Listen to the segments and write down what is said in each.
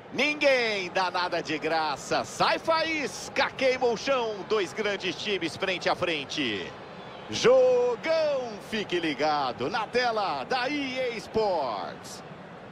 Ninguém dá nada de graça. Sai faísca, queima o chão. Dois grandes times frente a frente. Jogão, fique ligado na tela da EA Sports.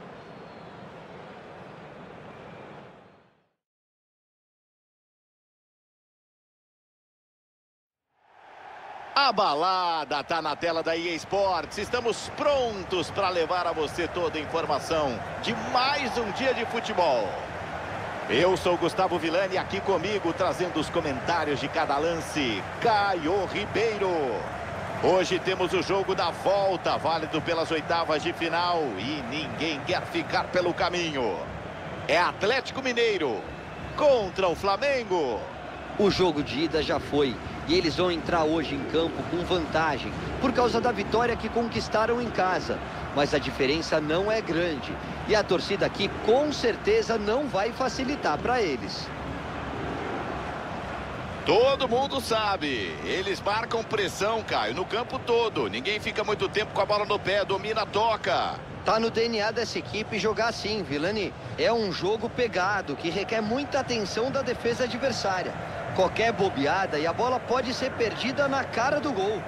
A balada tá na tela da EA Sports. Estamos prontos para levar a você toda a informação de mais um dia de futebol. Eu sou Gustavo Villani, aqui comigo trazendo os comentários de cada lance, Caio Ribeiro. Hoje temos o jogo da volta, válido pelas oitavas de final, e ninguém quer ficar pelo caminho. É Atlético Mineiro contra o Flamengo. O jogo de ida já foi e eles vão entrar hoje em campo com vantagem por causa da vitória que conquistaram em casa. Mas a diferença não é grande e a torcida aqui com certeza não vai facilitar para eles. Todo mundo sabe, eles marcam pressão, Caio, no campo todo. Ninguém fica muito tempo com a bola no pé, domina, toca. Tá no DNA dessa equipe jogar assim, Villani. É um jogo pegado que requer muita atenção da defesa adversária. Qualquer bobeada e a bola pode ser perdida na cara do gol.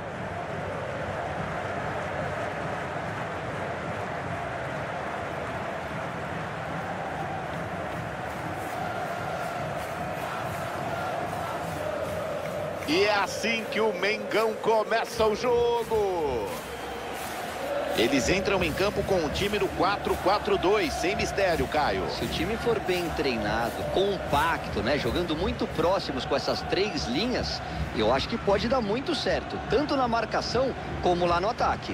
E é assim que o Mengão começa o jogo. Eles entram em campo com o time no 4-4-2, sem mistério, Caio. Se o time for bem treinado, compacto, né, jogando muito próximos com essas três linhas, eu acho que pode dar muito certo, tanto na marcação como lá no ataque.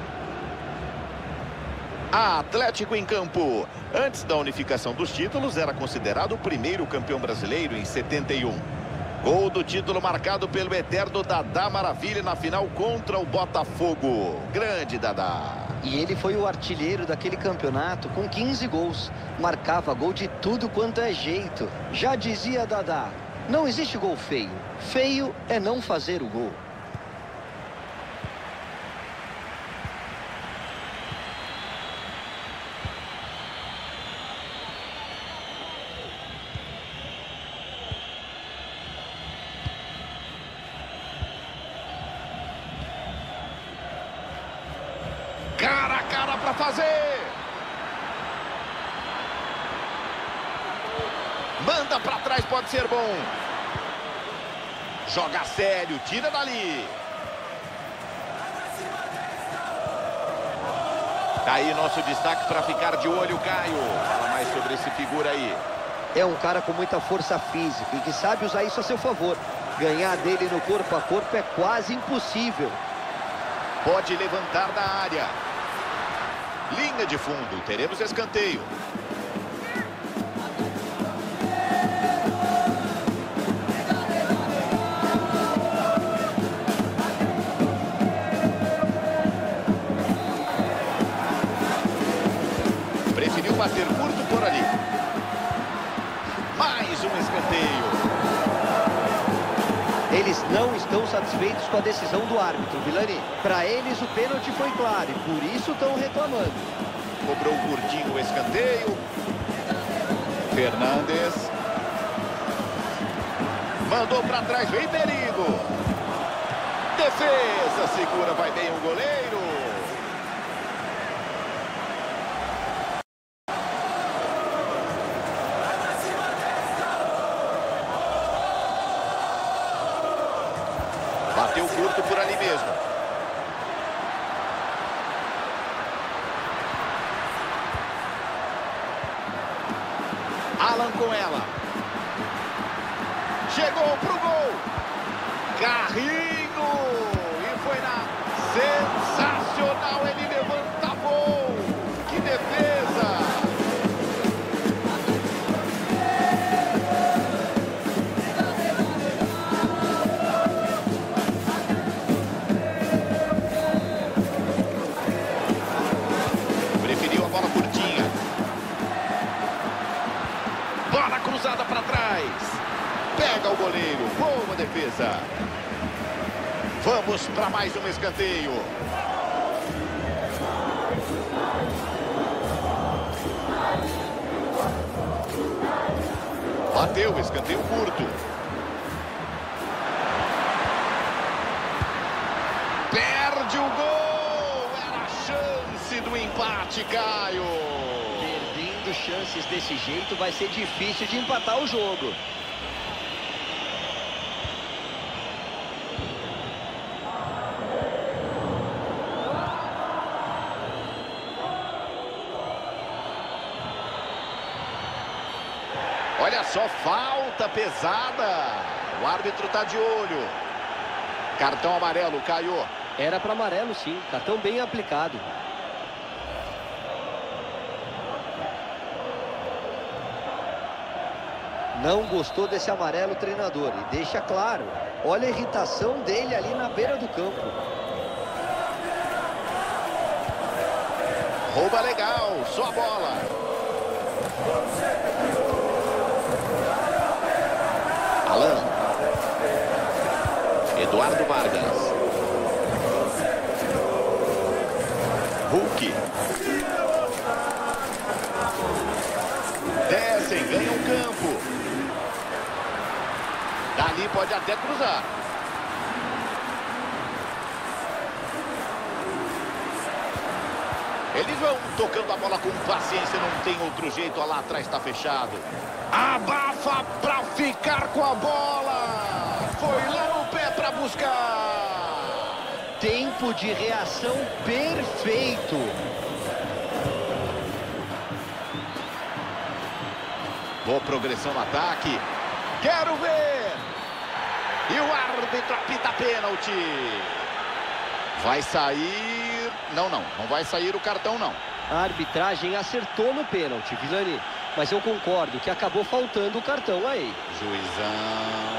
Atlético em campo. Antes da unificação dos títulos, era considerado o primeiro campeão brasileiro em 71. Gol do título marcado pelo eterno Dadá Maravilha na final contra o Botafogo. Grande Dadá. E ele foi o artilheiro daquele campeonato com 15 gols. Marcava gol de tudo quanto é jeito. Já dizia Dadá, não existe gol feio. Feio é não fazer o gol. Cara a cara para fazer. Manda para trás, pode ser bom. Joga sério, tira dali. Tá aí nosso destaque para ficar de olho, Caio. Fala mais sobre esse figura aí. É um cara com muita força física e que sabe usar isso a seu favor. Ganhar dele no corpo a corpo é quase impossível. Pode levantar da área. Linha de fundo, teremos escanteio. Preferiu bater curto por ali. Mais um escanteio. Eles não estão satisfeitos com a decisão do árbitro, Villani. Para eles o pênalti foi claro e por isso estão reclamando. Cobrou curtinho o escanteio. Fernandes. Mandou para trás, vem perigo. Defesa, segura, vai bem o goleiro. Bateu curto por ali mesmo. Alan com ela. Chegou pro gol. Carrinho. E foi na sensacional. Ele levanta gol. Que defesa. Cruzada para trás. Pega o goleiro. Boa defesa. Vamos para mais um escanteio. Bateu, escanteio curto. Perde o gol. Era a chance do empate, Caio. Perdendo chances desse jeito, vai ser difícil de empatar o jogo. Olha só, falta pesada. O árbitro está de olho. Cartão amarelo, Caio. Era para amarelo, sim. Cartão bem aplicado. Não gostou desse amarelo, treinador. E deixa claro. Olha a irritação dele ali na beira do campo. Rouba legal. Só a bola. Alan. Eduardo Vargas. Hulk. Descem, ganham o campo. Dali pode até cruzar. Eles vão tocando a bola com paciência, não tem outro jeito, lá atrás está fechado. Abafa para ficar com a bola. Foi lá no pé para buscar. Tempo de reação perfeito. Boa progressão no ataque. Quero ver. E o árbitro apita pênalti. Vai sair... Não vai sair o cartão, não. A arbitragem acertou no pênalti, Villani. Mas eu concordo que acabou faltando o cartão aí. Juizão.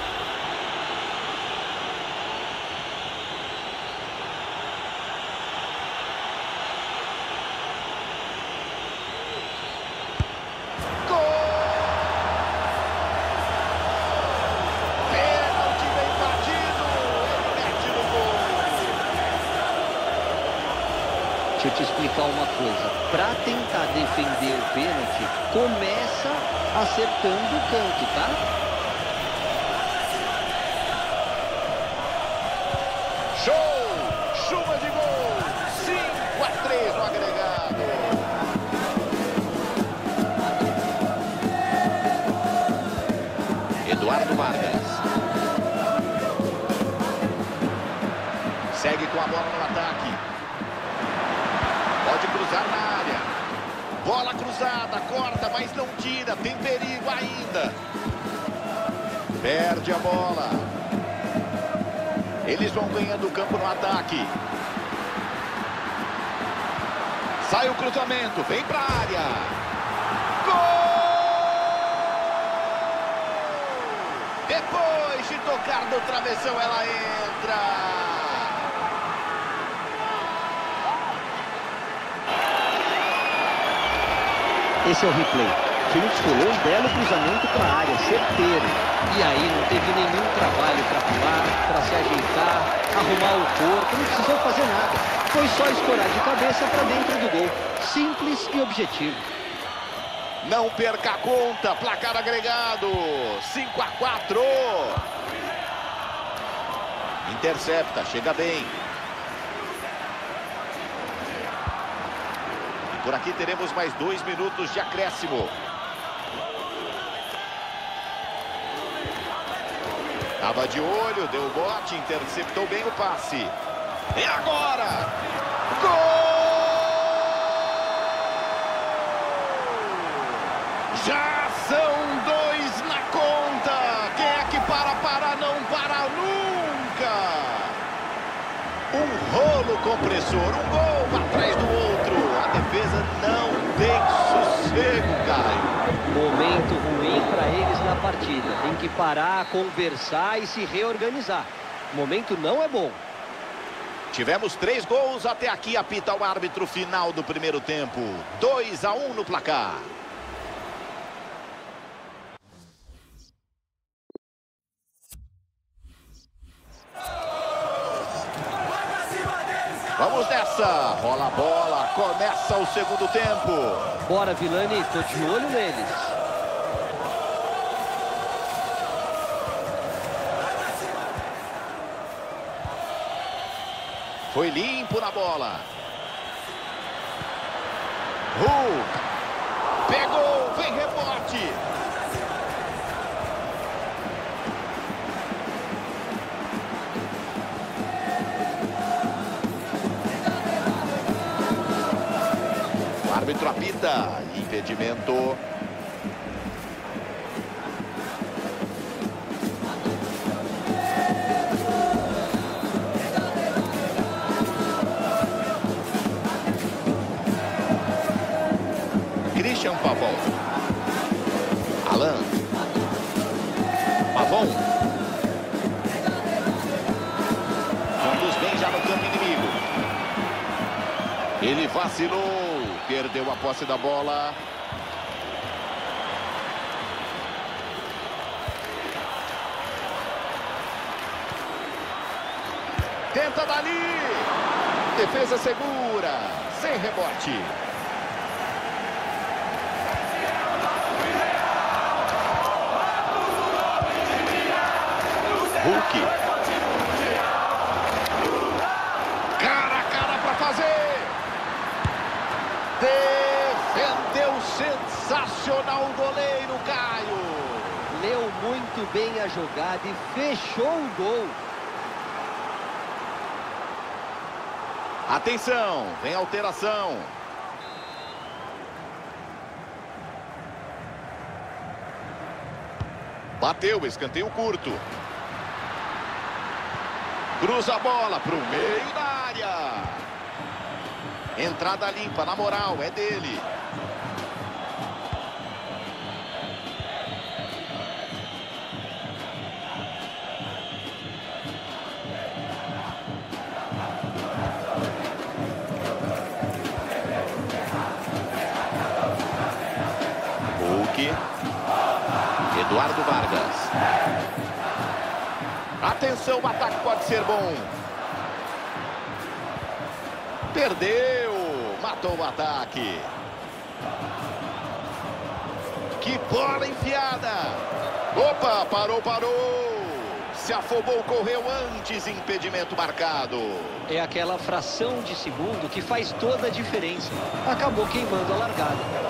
Deixa eu te explicar uma coisa. Para tentar defender o pênalti, começa acertando o canto, tá? Show! Chuva de gol! 5-3 no agregado. Eduardo Vargas. Segue com a bola no ataque. Pode cruzar na área. Bola cruzada, corta, mas não tira. Tem perigo ainda. Perde a bola. Eles vão ganhando o campo no ataque. Sai o cruzamento, vem para a área. Gol! Depois de tocar no travessão, ela entra. Esse é o replay. Felipe pulou um belo cruzamento para a área, certeiro. E aí não teve nenhum trabalho para pular, para se ajeitar, arrumar o corpo, não precisou fazer nada. Foi só escorar de cabeça para dentro do gol. Simples e objetivo. Não perca a conta, placar agregado, 5-4. Intercepta, chega bem. Por aqui teremos mais 2 minutos de acréscimo. Tava de olho, deu o bote, interceptou bem o passe. E agora? Gol! Já são 2 na conta. Quem é que para, não para nunca. Um rolo compressor, um gol atrás do outro. A defesa não tem sossego, Caio. Momento ruim para eles na partida. Tem que parar, conversar e se reorganizar. O momento não é bom. Tivemos 3 gols até aqui, apita o árbitro final do primeiro tempo. 2-1 no placar. Vamos nessa, rola a bola, começa o segundo tempo. Bora, Villani, tô de olho neles. Foi limpo na bola. Hulk. Pegou, vem rebote. O árbitro apita. Impedimento. Christian Pavon. Alan. Pavon. Conduz bem já no campo inimigo. Ele vacilou. Perdeu a posse da bola. Tenta dali. Defesa segura. Sem rebote. Hulk. Cara a cara para fazer. Defendeu sensacional o goleiro Caio. Leu muito bem a jogada e fechou o gol. Atenção, vem alteração. Bateu, escanteio curto. Cruza a bola para o meio da área. Entrada limpa, na moral, é dele. Hulk. Eduardo Vargas. Atenção, o ataque pode ser bom. Perdeu. Matou o ataque. Que bola enfiada. Opa, parou. Se afobou, correu antes, impedimento marcado. É aquela fração de segundo que faz toda a diferença. Acabou queimando a largada.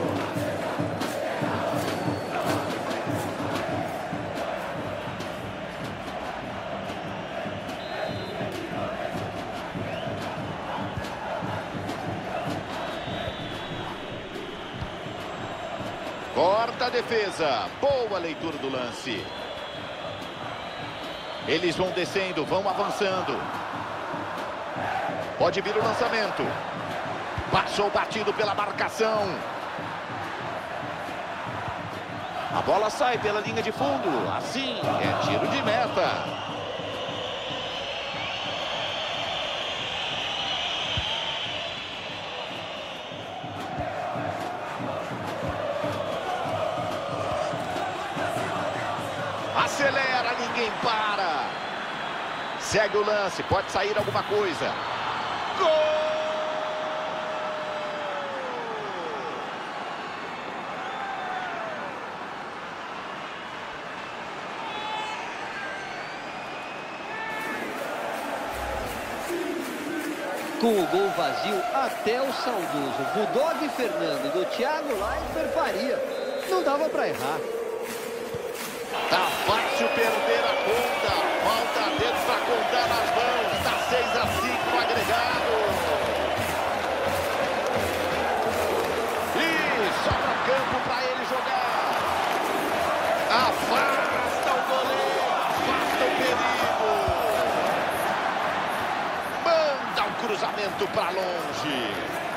Corta a defesa. Boa leitura do lance. Eles vão descendo, vão avançando. Pode vir o lançamento. Passou batido pela marcação. A bola sai pela linha de fundo. Assim é tiro de meta. Acelera, ninguém para. Segue o lance, pode sair alguma coisa. Gol! Com o gol vazio, até o saudoso Bulldog Fernando do Thiago Leifert faria. Não dava para errar. Tá fácil perder a conta. Falta dedos para contar nas mãos. Tá 6-5 no agregado. E sobra campo para ele jogar. Afasta o goleiro. Afasta o perigo. Manda um cruzamento para longe.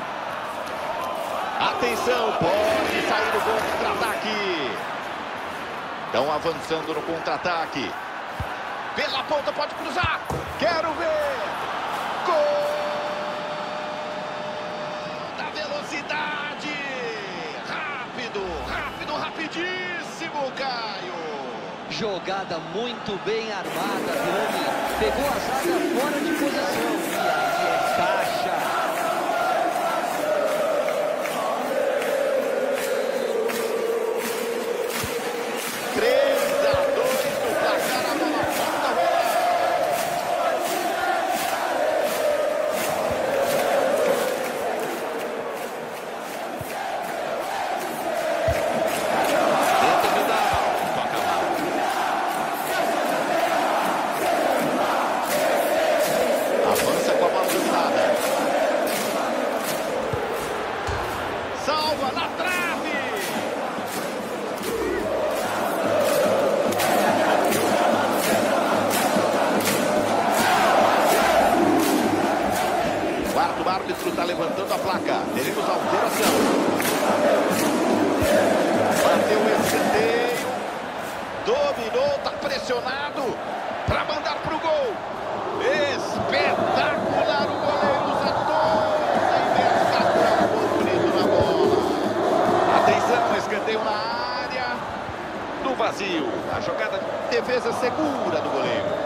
Atenção, pode sair o gol contra-ataque. Estão avançando no contra-ataque. Pela ponta, pode cruzar. Quero ver. Gol da velocidade. Rápido, rapidíssimo, Caio. Jogada muito bem armada, Pirani. Pegou a zaga fora de posição. E aí é caixa. salva na trave. Quarto árbitro está levantando a placa. Teremos alteração. Bateu o escanteio. Dominou, está pressionado para mandar para o gol. Espetacular, o goleiro usa toda a imensa, gol bonito na bola. Atenção, escanteio na área. No vazio, a jogada de defesa segura do goleiro.